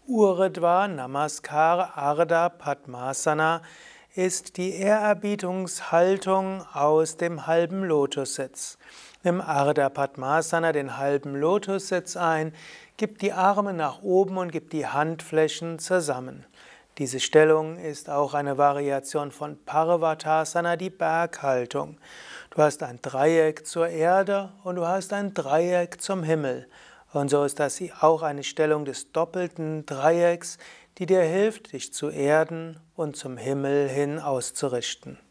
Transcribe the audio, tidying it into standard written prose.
Urdhva Namaskar Ardha Padmasana ist die Ehrerbietungshaltung aus dem halben Lotussitz. Nimm Ardha Padmasana, den halben Lotussitz ein, gib die Arme nach oben und gib die Handflächen zusammen. Diese Stellung ist auch eine Variation von Parvatasana, die Berghaltung. Du hast ein Dreieck zur Erde und du hast ein Dreieck zum Himmel. Und so ist das auch eine Stellung des doppelten Dreiecks, die dir hilft, dich zu erden und zum Himmel hin auszurichten.